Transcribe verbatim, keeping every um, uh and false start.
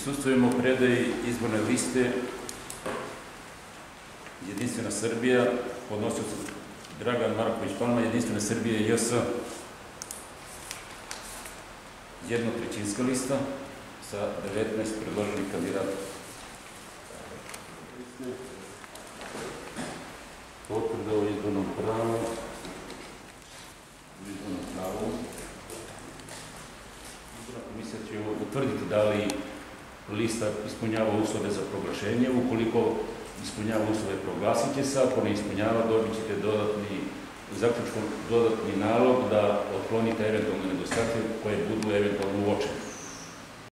Prisustvujemo predaji izborne liste Jedinstvena Srbija, podnosioc Dragan Marković Palma, Jedinstvena Srbija J S. Jednotrećinska lista sa devetnaest predloženih kandidata. Potvrda o izbornom pravu. Izbornom pravu. Izborna komisija će utvrditi da li lista ispunjava uslove za proglašenje. Ukoliko ispunjava uslove, proglasit će se. Ako ne ispunjava, dobit ćete dodatni, zaključkom dodatni nalog da otklonite eventualne nedostatke